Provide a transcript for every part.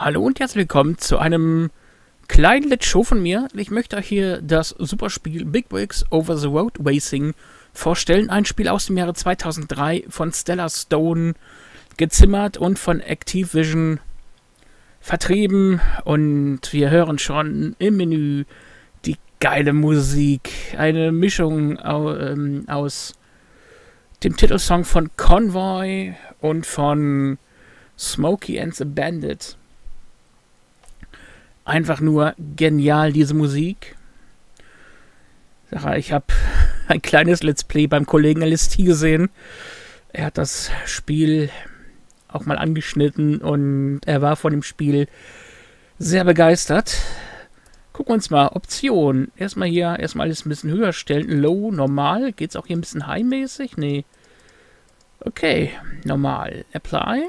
Hallo und herzlich willkommen zu einem kleinen Let's Show von mir. Ich möchte euch hier das Superspiel Big Bricks Over the Road Racing vorstellen. Ein Spiel aus dem Jahre 2003 von Stellar-Stone gezimmert und von Activision vertrieben. Und wir hören schon im Menü die geile Musik. Eine Mischung aus dem Titelsong von Convoy und von Smokey and the Bandit. Einfach nur genial, diese Musik. Ich habe ein kleines Let's Play beim Kollegen LST gesehen. Er hat das Spiel auch mal angeschnitten und er war von dem Spiel sehr begeistert. Gucken wir uns mal. Option. Erstmal alles ein bisschen höher stellen. Low, normal. Geht es auch hier ein bisschen high-mäßig? Nee. Okay, normal. Apply.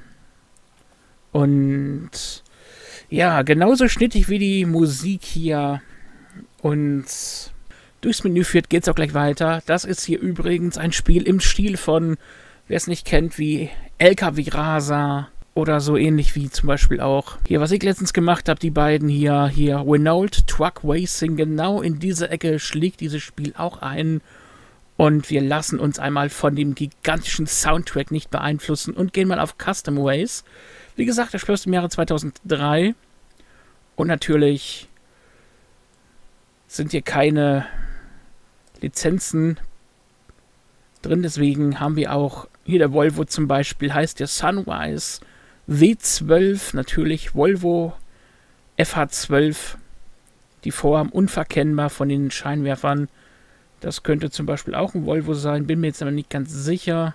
Und ja, genauso schnittig wie die Musik hier uns durchs Menü führt, geht es auch gleich weiter. Das ist hier übrigens ein Spiel im Stil von, wer es nicht kennt, wie LKW Racer oder so ähnlich wie zum Beispiel auch hier, was ich letztens gemacht habe, die beiden hier Renault Truck Racing. Genau in diese Ecke schlägt dieses Spiel auch ein. Und wir lassen uns einmal von dem gigantischen Soundtrack nicht beeinflussen und gehen mal auf Custom Race. Wie gesagt, das Spiel ist im Jahre 2003. Und natürlich sind hier keine Lizenzen drin. Deswegen haben wir auch hier der Volvo zum Beispiel, heißt der Sunrise W12. Natürlich Volvo FH12. Die Vorhaben unverkennbar von den Scheinwerfern. Das könnte zum Beispiel auch ein Volvo sein. Bin mir jetzt aber nicht ganz sicher.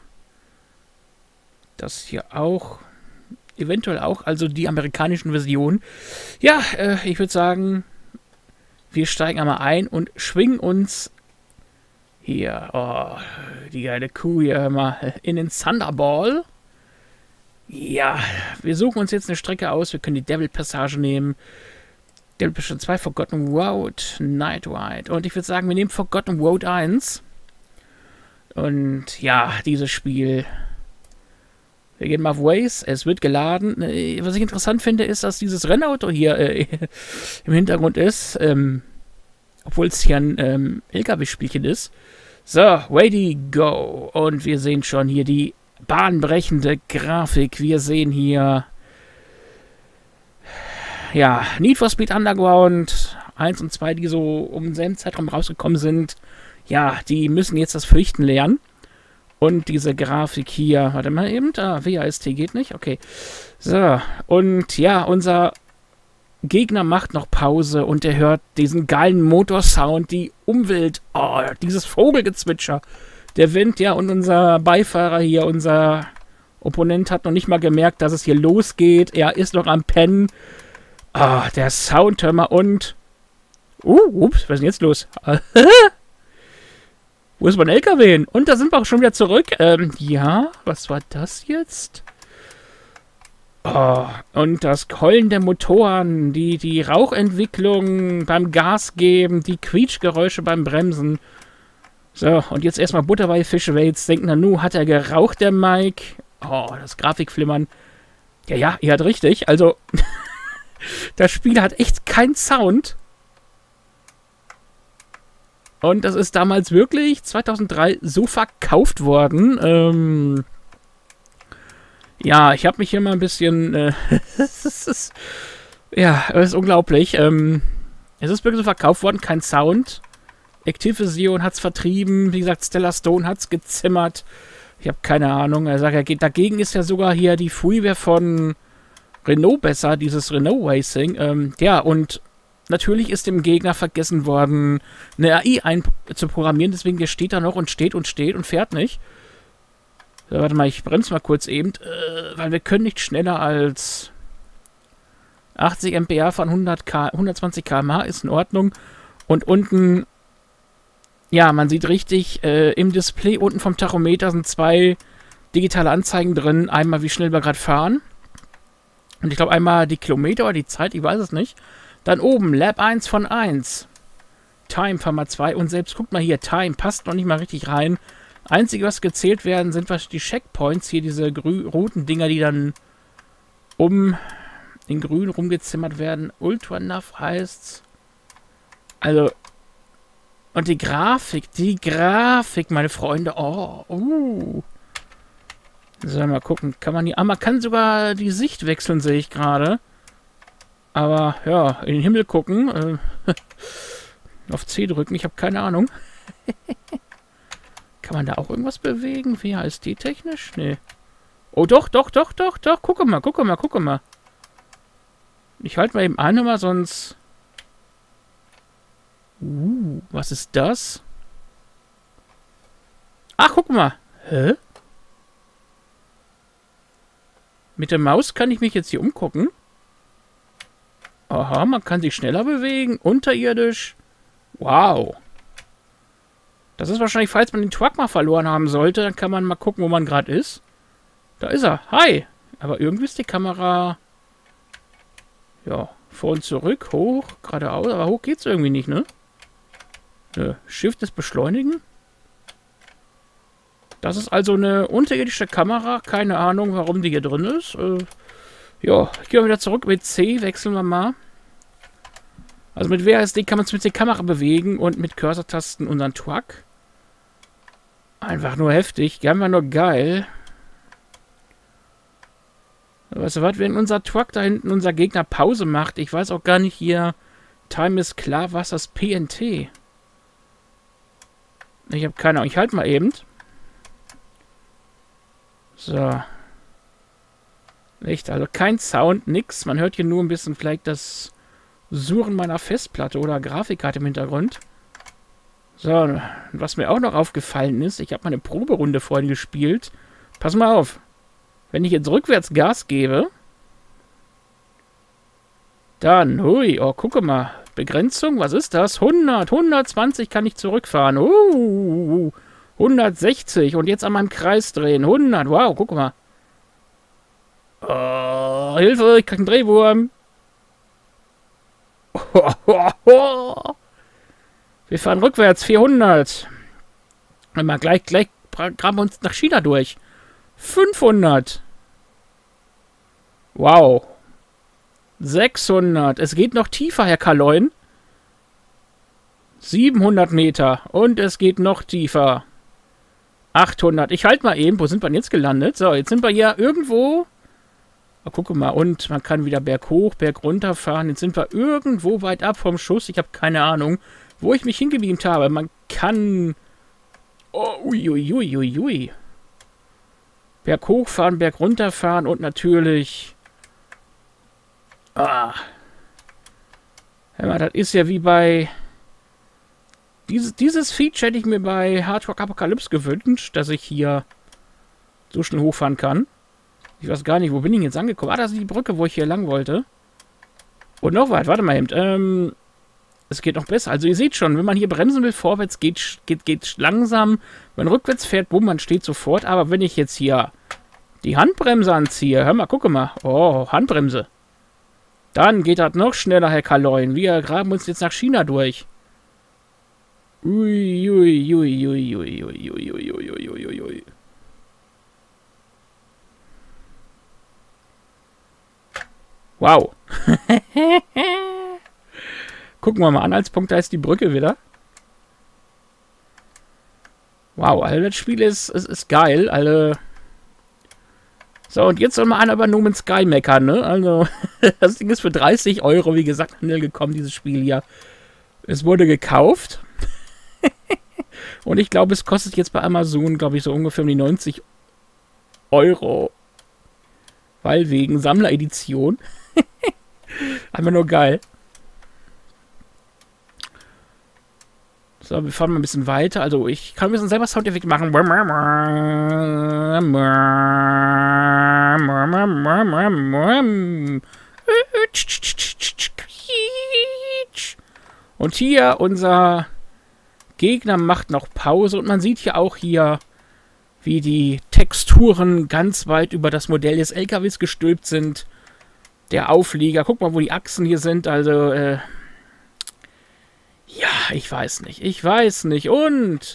Das hier auch. Eventuell auch, also die amerikanischen Versionen. Ja, ich würde sagen, wir steigen einmal ein und schwingen uns hier, die geile Kuh hier mal in den Thunderball. Ja, wir suchen uns jetzt eine Strecke aus. Wir können die Devil Passage nehmen. Devil Passage 2, Forgotten Road, Night Ride. Und ich würde sagen, wir nehmen Forgotten Road 1. Und ja, dieses Spiel. Wir gehen mal auf Waze, es wird geladen. Was ich interessant finde, ist, dass dieses Rennauto hier im Hintergrund ist. Obwohl es hier ein LKW-Spielchen ist. So, ready, go. Und wir sehen schon hier die bahnbrechende Grafik. Wir sehen hier, ja, Need for Speed Underground 1 und 2, die so um denselben Zeitraum rausgekommen sind. Ja, die müssen jetzt das Fürchten lernen. Und diese Grafik hier, warte mal eben, WASD geht nicht, okay. So, und ja, unser Gegner macht noch Pause und er hört diesen geilen Motorsound, die Umwelt, dieses Vogelgezwitscher, der Wind, ja, und unser Beifahrer hier, unser Opponent hat noch nicht mal gemerkt, dass es hier losgeht, er ist noch am Pennen. Der Sound, hör mal, und, ups, was ist denn jetzt los? Wo ist mein LKW hin? Und da sind wir auch schon wieder zurück. Ja, was war das jetzt? Und das Keulen der Motoren, die Rauchentwicklung beim Gas geben, die Quietschgeräusche beim Bremsen. So, und jetzt erstmal Butter bei Fische, wer jetzt denkt, Nanu, hat er geraucht, der Mike? Das Grafikflimmern. Ja, ihr habt richtig. Also, das Spiel hat echt keinen Sound. Und das ist damals wirklich 2003 so verkauft worden. Ja, ich habe mich hier mal ein bisschen... es ist unglaublich. Es ist wirklich so verkauft worden, kein Sound. Activision hat es vertrieben. Wie gesagt, Stellar-Stone hat es gezimmert. Ich habe keine Ahnung. Er sagt, dagegen ist ja sogar hier die Freeware von Renault besser, dieses Renault Racing. Ja, und... Natürlich ist dem Gegner vergessen worden, eine AI einzuprogrammieren, deswegen der steht da noch und steht und fährt nicht. So, warte mal, ich bremse mal kurz eben, weil wir können nicht schneller als 80 mph von 120 km/h ist in Ordnung. Und unten, ja, man sieht richtig, im Display unten vom Tachometer sind zwei digitale Anzeigen drin. Einmal, wie schnell wir gerade fahren. Und ich glaube einmal die Kilometer oder die Zeit, ich weiß es nicht. Dann oben, Lab 1 von 1. Time fahren wir 2. Und selbst, guckt mal hier, Time passt noch nicht mal richtig rein. Einzige, was gezählt werden, sind die Checkpoints. Hier diese roten Dinger, die dann in grün rumgezimmert werden. Ultra Nav heißt's. Also, und die Grafik, meine Freunde. Oh, So, mal gucken. Kann man hier... Ah, man kann sogar die Sicht wechseln, sehe ich gerade. Aber, ja, in den Himmel gucken. Auf C drücken, ich habe keine Ahnung. Kann man da auch irgendwas bewegen? WASD-technisch? Nee. Oh, doch. Gucke mal. Ich halte mal eben eine mal, sonst... was ist das? Ach, guck mal. Hä? Mit der Maus kann ich mich jetzt hier umgucken. Aha, man kann sich schneller bewegen. Unterirdisch. Wow. Das ist wahrscheinlich, falls man den Truck mal verloren haben sollte, dann kann man mal gucken, wo man gerade ist. Da ist er. Hi. Aber irgendwie ist die Kamera... Ja, vor und zurück, hoch, geradeaus. Aber hoch geht's irgendwie nicht, ne? Nö. Shift ist beschleunigen. Das ist also eine unterirdische Kamera. Keine Ahnung, warum die hier drin ist. Ja, gehen wir wieder zurück. Mit C wechseln wir mal. Also mit WASD kann man es mit der Kamera bewegen und mit Cursor-Tasten unseren Truck. Einfach nur heftig. Einfach nur geil. Weißt du was, wenn unser Truck da hinten, unser Gegner Pause macht, ich weiß auch gar nicht hier, Time ist klar, was das PNT? Ich habe keine Ahnung. Ich halte mal eben. So. Echt, also kein Sound, nix. Man hört hier nur ein bisschen vielleicht das Surren meiner Festplatte oder Grafikkarte im Hintergrund. So, was mir auch noch aufgefallen ist, ich habe mal eine Proberunde vorhin gespielt. Pass mal auf. Wenn ich jetzt rückwärts Gas gebe, dann, hui, oh, gucke mal. Begrenzung, was ist das? 100, 120 kann ich zurückfahren. 160 und jetzt an meinem Kreis drehen. 100, wow, guck mal. Oh, Hilfe, ich krieg einen Drehwurm. Wir fahren rückwärts, 400. Und mal gleich graben wir uns nach China durch. 500. Wow. 600. Es geht noch tiefer, Herr Kaloin. 700 Meter. Und es geht noch tiefer. 800. Ich halte mal eben. Wo sind wir denn jetzt gelandet? So, jetzt sind wir hier irgendwo. Oh, gucke mal. Und man kann wieder berghoch, berg runter fahren. Jetzt sind wir irgendwo weit ab vom Schuss. Ich habe keine Ahnung, wo ich mich hingebeamt habe. Man kann... Oh, uiuiuiui. Berg hochfahren, berg runterfahren und natürlich... Ah. Hör mal, das ist ja wie bei... Dieses Feature hätte ich mir bei Hard Rock Apocalypse gewünscht, dass ich hier so schnell hochfahren kann. Ich weiß gar nicht, wo bin ich jetzt angekommen? Ah, das ist die Brücke, wo ich hier lang wollte. Und noch weit, warte mal eben. Es geht noch besser. Also ihr seht schon, wenn man hier bremsen will, vorwärts geht langsam. Wenn man rückwärts fährt, bumm, man steht sofort. Aber wenn ich jetzt hier die Handbremse anziehe, hör mal, gucke mal. Oh, Handbremse. Dann geht das noch schneller, Herr Kaloin. Wir graben uns jetzt nach China durch. Ui. Wow. Gucken wir mal an, als Punkt, da ist die Brücke wieder. Wow, also das Spiel ist geil, alle. So, und jetzt soll mal einer über No Man's Sky meckern, ne? Also, das Ding ist für 30 €, wie gesagt, Handel gekommen, dieses Spiel hier. Es wurde gekauft. Und ich glaube, es kostet jetzt bei Amazon, glaube ich, so ungefähr um die 90 €. Weil wegen Sammleredition. Einfach nur geil. So, wir fahren mal ein bisschen weiter. Also, ich kann ein bisschen selber Soundeffekt machen. Und hier unser Gegner macht noch Pause. Und man sieht hier auch hier, wie die Texturen ganz weit über das Modell des LKWs gestülpt sind. Der Auflieger. Guck mal, wo die Achsen hier sind. Also, ja, ich weiß nicht. Und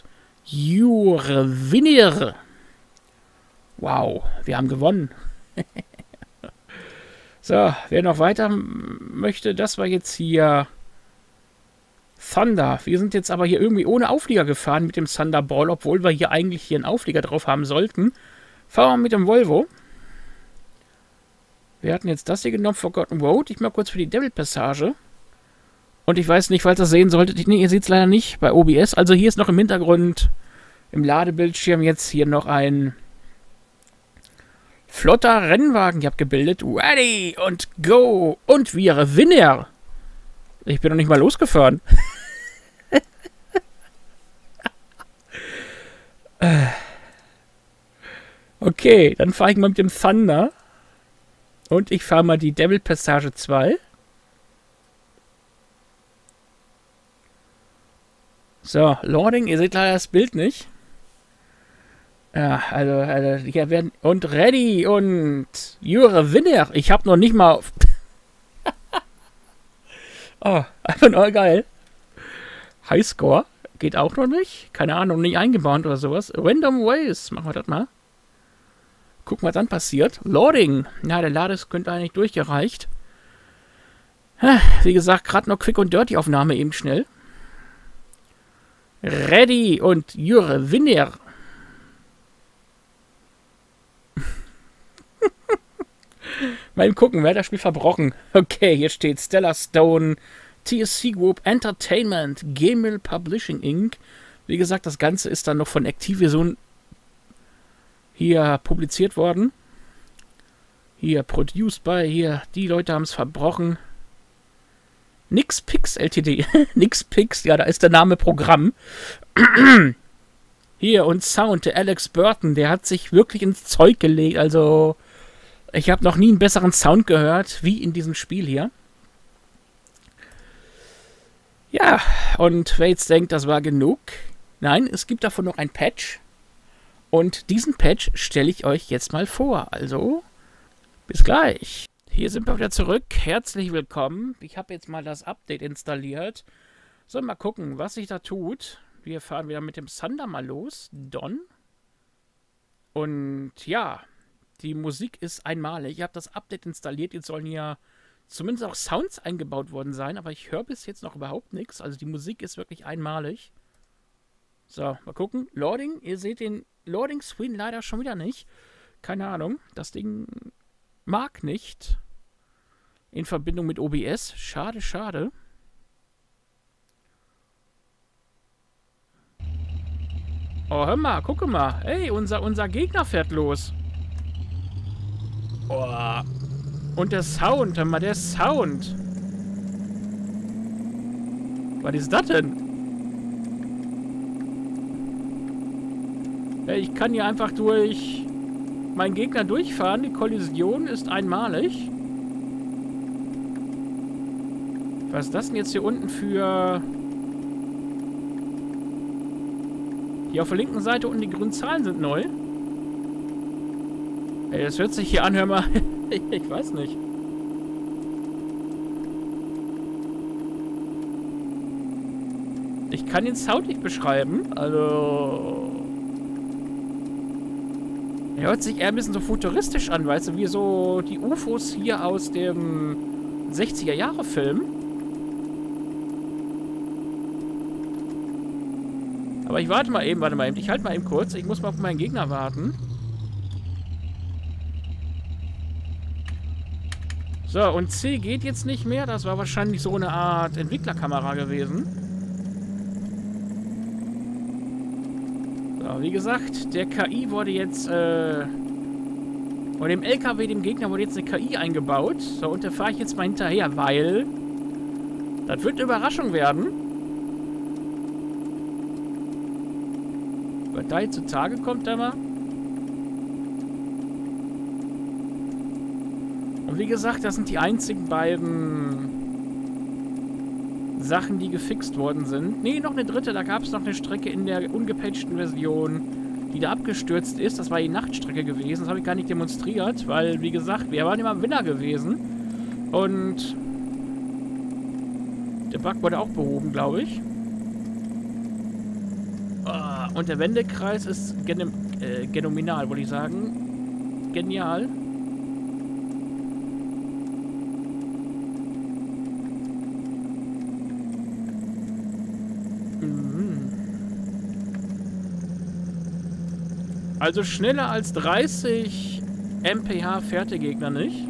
Jure Wow, wir haben gewonnen. So, wer noch weiter möchte, das war jetzt hier Thunder. Wir sind jetzt aber hier irgendwie ohne Auflieger gefahren mit dem Thunderball, obwohl wir hier eigentlich hier einen Auflieger drauf haben sollten. Fahren wir mit dem Volvo. Wir hatten jetzt das hier genommen, Forgotten Road. Ich mal kurz für die Devil Passage. Und ich weiß nicht, falls ihr das sehen solltet. Nee, ihr seht es leider nicht bei OBS. Also hier ist noch im Hintergrund, im Ladebildschirm jetzt hier noch ein flotter Rennwagen hier abgebildet. Ready und go. Und wir Winner. Ich bin noch nicht mal losgefahren. Okay, dann fahre ich mal mit dem Thunder. Und ich fahre mal die Devil Passage 2. So, Loading, ihr seht leider das Bild nicht. Ja, also hier werden... Und ready und... You're a winner. Ich habe noch nicht mal... Oh, einfach nur geil. Highscore. Geht auch noch nicht. Keine Ahnung, nicht eingebaut oder sowas. Random Ways. Machen wir das mal. Gucken, was dann passiert. Loading. Ja, der Lades könnte eigentlich durchgereicht. Wie gesagt, gerade noch Quick und Dirty Aufnahme eben schnell. Ready und you're winner. Mal gucken, wer hat das Spiel verbrochen. Okay, hier steht Stellar Stone, TSC Group Entertainment, Gamil Publishing Inc. Wie gesagt, das Ganze ist dann noch von Activision hier publiziert worden. Hier, produced by, hier, die Leute haben es verbrochen. Nixpix Ltd. Nixpix, ja, da ist der Name Programm. Hier, und Sound, der Alex Burton, der hat sich wirklich ins Zeug gelegt. Also, ich habe noch nie einen besseren Sound gehört, wie in diesem Spiel hier. Ja, und wer jetzt denkt, das war genug. Nein, es gibt davon noch ein Patch. Und diesen Patch stelle ich euch jetzt mal vor. Also, bis gleich. Hier sind wir wieder zurück. Herzlich willkommen. Ich habe jetzt mal das Update installiert. So, mal gucken, was sich da tut. Wir fahren wieder mit dem Thunder mal los. Don. Und ja, die Musik ist einmalig. Ich habe das Update installiert. Jetzt sollen hier zumindest auch Sounds eingebaut worden sein. Aber ich höre bis jetzt noch überhaupt nichts. Also die Musik ist wirklich einmalig. So, mal gucken. Loading. Ihr seht den Loading Screen leider schon wieder nicht. Keine Ahnung. Das Ding mag nicht. In Verbindung mit OBS. Schade, schade. Oh, hör mal, gucke mal. Hey, unser Gegner fährt los. Oh. Und der Sound, hör mal, der Sound. Was ist das denn? Hey, ich kann hier einfach durch meinen Gegner durchfahren. Die Kollision ist einmalig. Was ist das denn jetzt hier unten für... Hier auf der linken Seite unten die grünen Zahlen sind neu. Ey, das hört sich hier an, hör mal. Ich weiß nicht. Ich kann den Sound nicht beschreiben. Also... Er hört sich eher ein bisschen so futuristisch an, weißt du, wie so die UFOs hier aus dem 60er-Jahre-Film. Aber ich warte mal eben, ich halte mal eben kurz. Ich muss mal auf meinen Gegner warten. So, und C geht jetzt nicht mehr. Das war wahrscheinlich so eine Art Entwicklerkamera gewesen. So, wie gesagt, der KI wurde jetzt, oder dem LKW, dem Gegner, wurde jetzt eine KI eingebaut. So, und da fahre ich jetzt mal hinterher, weil das wird eine Überraschung werden. Was da jetzt zutage kommt, da mal. Und wie gesagt, das sind die einzigen beiden Sachen, die gefixt worden sind. Ne, noch eine dritte. Da gab es noch eine Strecke in der ungepatchten Version, die da abgestürzt ist. Das war die Nachtstrecke gewesen. Das habe ich gar nicht demonstriert, weil, wie gesagt, wir waren immer Winner gewesen. Und der Bug wurde auch behoben, glaube ich. Und der Wendekreis ist genominal, wollte ich sagen. Genial. Also schneller als 30 mph fährt der Gegner nicht.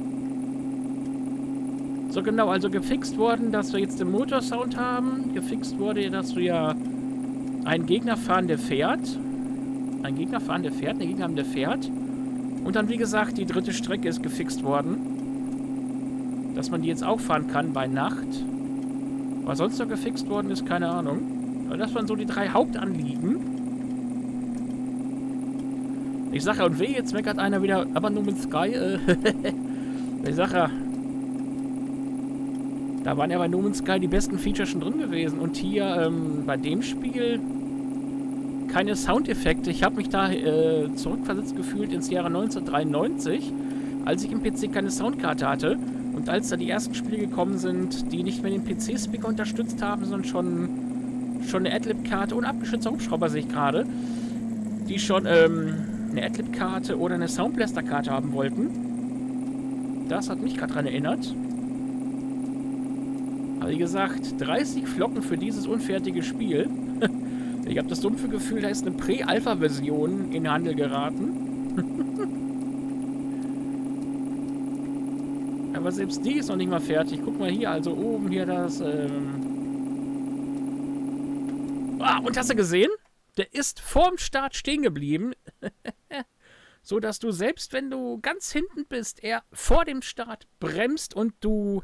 So genau, also gefixt worden, dass wir jetzt den Motorsound haben. Gefixt wurde, dass wir einen Gegner fahren, der fährt. Einen Gegner fahren, der fährt. Einen Gegner haben, der fährt. Und dann, wie gesagt, die dritte Strecke ist gefixt worden. Dass man die jetzt auch fahren kann bei Nacht. Was sonst noch gefixt worden ist, keine Ahnung. Aber das waren so die 3 Hauptanliegen. Ich sag ja, und weh, jetzt meckert einer wieder, aber nur mit Sky. Ich sag ja, da waren ja bei No Man's Sky die besten Features schon drin gewesen. Und hier bei dem Spiel keine Soundeffekte. Ich habe mich da zurückversetzt gefühlt ins Jahre 1993, als ich im PC keine Soundkarte hatte. Und als da die ersten Spiele gekommen sind, die nicht mehr den PC-Speaker unterstützt haben, sondern schon eine Adlib-Karte und abgeschützter Hubschrauber sehe ich gerade, die schon eine Adlib-Karte oder eine Soundblaster-Karte haben wollten. Das hat mich gerade daran erinnert. Aber wie gesagt, 30 Flocken für dieses unfertige Spiel. Ich habe das dumpfe Gefühl, da ist eine Prä-Alpha-Version in den Handel geraten. Aber selbst die ist noch nicht mal fertig. Guck mal hier, also oben hier das... Ah, und hast du gesehen? Der ist vorm Start stehen geblieben. So dass du selbst, wenn du ganz hinten bist, er vor dem Start bremst und du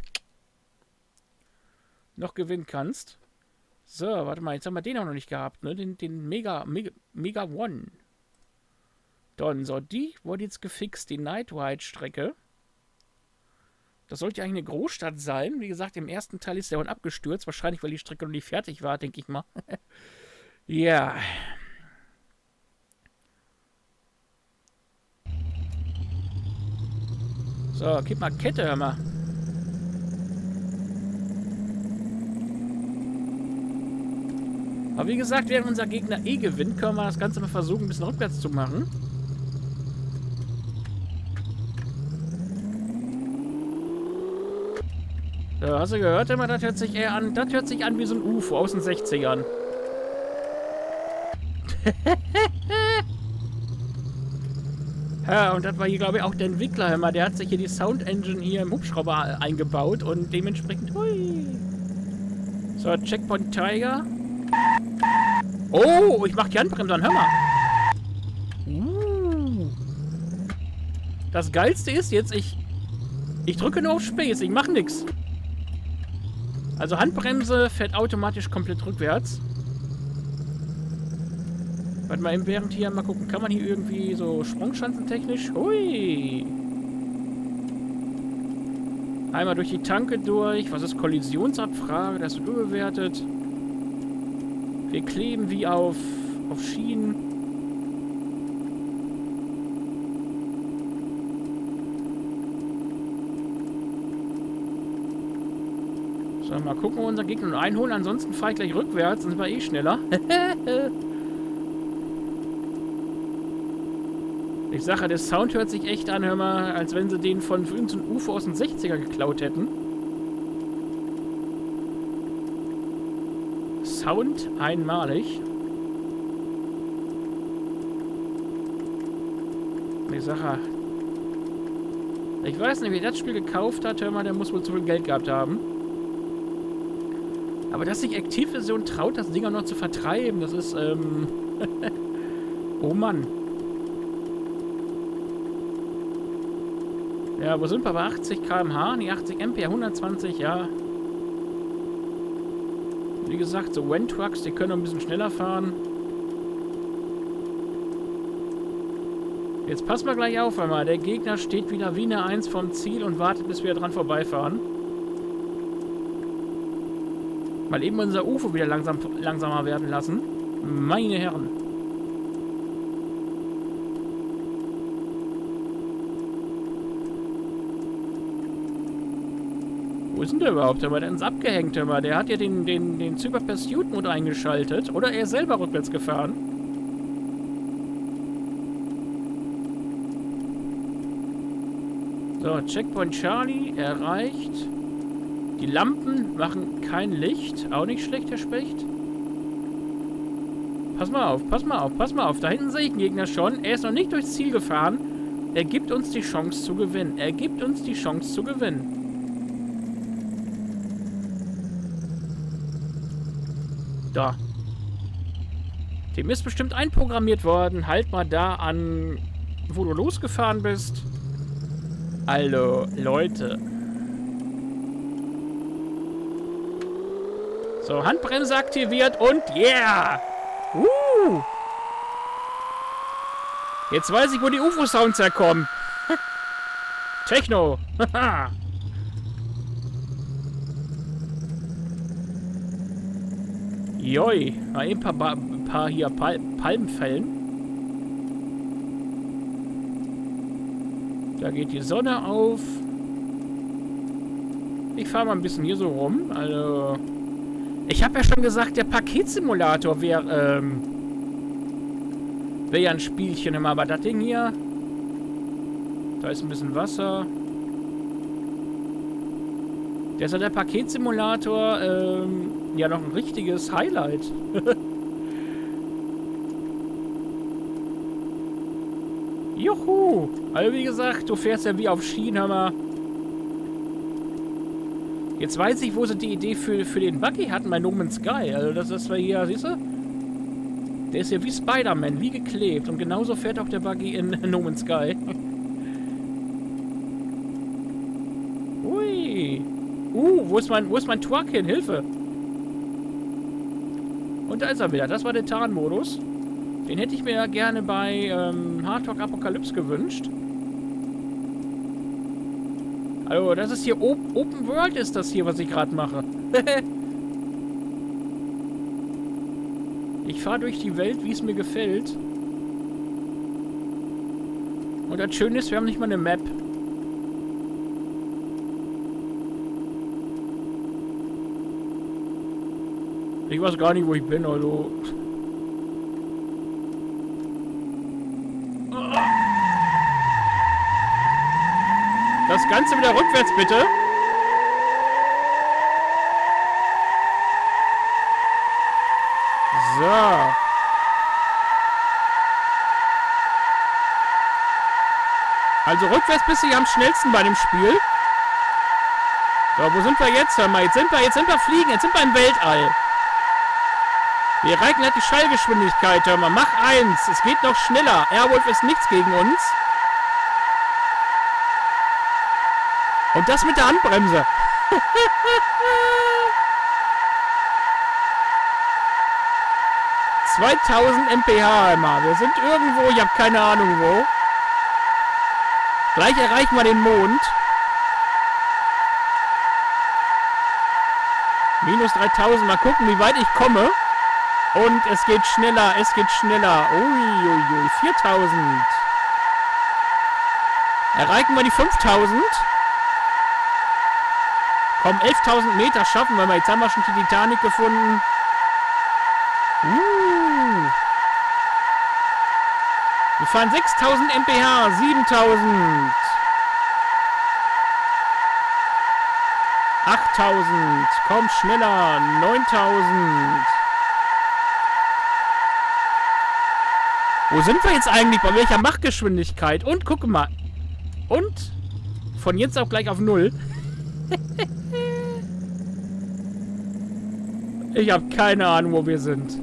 noch gewinnen kannst. So, warte mal, jetzt haben wir den auch noch nicht gehabt, ne? Den Mega One. Dann, so, die wurde jetzt gefixt, die Night Ride Strecke. Das sollte eigentlich eine Großstadt sein. Wie gesagt, im ersten Teil ist der Hund abgestürzt. Wahrscheinlich, weil die Strecke noch nicht fertig war, denke ich mal. Ja. So, gib mal Kette, hör mal. Aber wie gesagt, während unser Gegner gewinnt, können wir das Ganze mal versuchen, ein bisschen rückwärts zu machen. So, hast du gehört? Immer, das hört sich eher an. Das hört sich an wie so ein UFO aus den 60ern. Ja, und das war hier, glaube ich, auch der Entwickler. Immer, der hat sich hier die Sound Engine hier im Hubschrauber eingebaut und dementsprechend. Hui. So, Checkpoint Tiger. Oh, ich mach die Handbremse an, hör mal. Das Geilste ist jetzt, ich drücke nur auf Space, ich mach nix. Also Handbremse fährt automatisch komplett rückwärts. Warte mal, während hier mal gucken, kann man hier irgendwie so sprungschanzentechnisch? Hui! Einmal durch die Tanke durch. Was ist Kollisionsabfrage? Das wird überbewertet. Wir kleben wie auf Schienen. So, mal gucken, wo unser Gegner einholen. Ansonsten fahre ich gleich rückwärts, dann sind wir eh schneller. Ich sage, der Sound hört sich echt an, hör mal, als wenn sie den von irgendeinem UFO aus den 60er geklaut hätten. Sound einmalig. Ich sage, ich weiß nicht, wer das Spiel gekauft hat, hör mal, der muss wohl zu viel Geld gehabt haben. Aber dass sich Aktivversion traut, das Ding auch noch zu vertreiben, das ist, oh Mann. Ja, wo sind wir? Bei 80 km/h? Nee, 80 mph, 120, ja. Wie gesagt, so When-Trucks, die können noch ein bisschen schneller fahren. Jetzt passen wir gleich auf einmal. Der Gegner steht wieder wie eine 1 vom Ziel und wartet, bis wir dran vorbeifahren. Mal eben unser UFO wieder langsamer werden lassen. Meine Herren. Wo ist denn der überhaupt? Der ist abgehängt, immer. Der hat ja den Super Pursuit Mode eingeschaltet. Oder er ist selber rückwärts gefahren. So, Checkpoint Charlie erreicht. Die Lampen machen kein Licht. Auch nicht schlecht, Herr Specht. Pass mal auf, pass mal auf, pass mal auf. Da hinten sehe ich einen Gegner schon. Er ist noch nicht durchs Ziel gefahren. Er gibt uns die Chance zu gewinnen. Er gibt uns die Chance zu gewinnen. Da. Dem ist bestimmt einprogrammiert worden. Halt mal da an, wo du losgefahren bist. Hallo, Leute. So, Handbremse aktiviert und yeah! Jetzt weiß ich, wo die UFO-Sounds herkommen. Techno. Joi. Mal eben ein paar hier Palmfällen. Da geht die Sonne auf. Ich fahre mal ein bisschen hier so rum. Also, ich habe ja schon gesagt, der Paketsimulator wäre ja ein Spielchen immer. Aber das Ding hier, da ist ein bisschen Wasser. Deshalb der Paketsimulator ja noch ein richtiges Highlight. Juhu! Also wie gesagt, du fährst ja wie auf Schienen, hör mal. Jetzt weiß ich, wo sie die Idee für den Buggy hatten bei No Man's Sky. Also das war hier, siehst du? Der ist hier wie Spider-Man, wie geklebt. Und genauso fährt auch der Buggy in No Man's Sky. Ui. Wo ist mein Truck hin? Hilfe! Und da ist er wieder. Das war der Tarnmodus. Den hätte ich mir ja gerne bei Hard Rock Apocalypse gewünscht. Also, das ist hier Open World ist das hier, was ich gerade mache. Ich fahre durch die Welt, wie es mir gefällt. Und das Schöne ist, wir haben nicht mal eine Map. Ich weiß gar nicht, wo ich bin, also. Das Ganze wieder rückwärts, bitte. So. Also rückwärts bist du ja am schnellsten bei dem Spiel. So, wo sind wir jetzt? Hör mal, jetzt sind wir fliegen, jetzt sind wir im Weltall. Wir erreichen halt die Schallgeschwindigkeit, hör mal. Mach 1, es geht noch schneller. Airwolf ist nichts gegen uns. Und das mit der Handbremse. 2000 mph immer. Wir sind irgendwo, ich habe keine Ahnung wo. Gleich erreichen wir den Mond. Minus 3000. Mal gucken, wie weit ich komme. Und es geht schneller, es geht schneller. Uiuiui, 4000. Erreichen wir die 5000. Komm, 11.000 Meter schaffen wir mal. Jetzt haben wir schon die Titanic gefunden. Wir fahren 6.000 mph, 7.000. 8.000. Komm, schneller. 9.000. Wo sind wir jetzt eigentlich? Bei welcher Machgeschwindigkeit? Und guck mal. Und von jetzt auf gleich auf 0. Ich habe keine Ahnung, wo wir sind.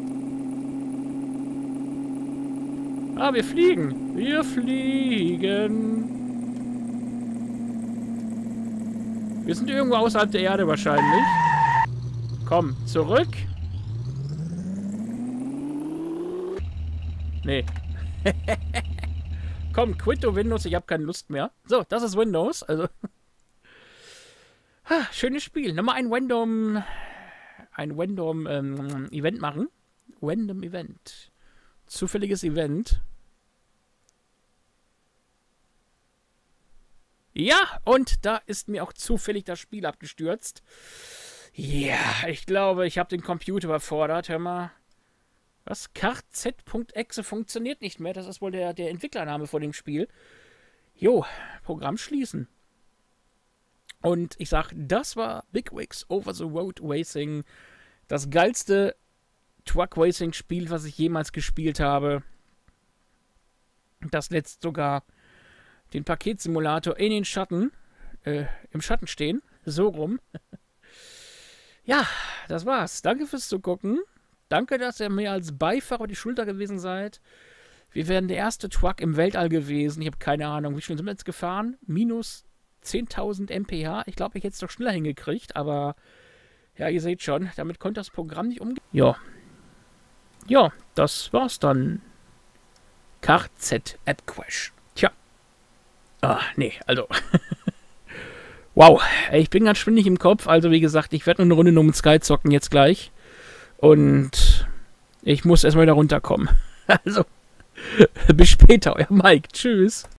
Ah, wir fliegen. Wir fliegen. Wir sind irgendwo außerhalb der Erde wahrscheinlich. Komm, zurück. Nee. Komm, quit to Windows. Ich habe keine Lust mehr. So, das ist Windows. Also. Schönes Spiel. Nochmal ein Random Event machen. Random Event. Zufälliges Event. Ja, und da ist mir auch zufällig das Spiel abgestürzt. Ja, ich glaube, ich habe den Computer überfordert. Hör mal. Was? KZ.exe funktioniert nicht mehr. Das ist wohl der Entwicklername von dem Spiel. Jo, Programm schließen. Und ich sag, das war Big Wigs Over the Road Racing. Das geilste Truck Racing Spiel, was ich jemals gespielt habe. Das lässt sogar den Paketsimulator in den Schatten, im Schatten stehen. So rum. Ja, das war's. Danke fürs Zugucken. Danke, dass ihr mir als Beifahrer die Schulter gewesen seid. Wir wären der erste Truck im Weltall gewesen. Ich habe keine Ahnung, wie schnell sind wir jetzt gefahren? Minus 10.000 mph. Ich glaube, ich hätte es doch schneller hingekriegt, aber ja, ihr seht schon, damit konnte das Programm nicht umgehen. Ja. Ja, das war's dann. KZ App Crash. Tja. Ah, nee, also. Wow, ich bin ganz schwindig im Kopf. Also, wie gesagt, ich werde nur eine Runde No Man's Sky zocken jetzt gleich. Und ich muss erstmal wieder runterkommen. Also, bis später, euer Mike. Tschüss.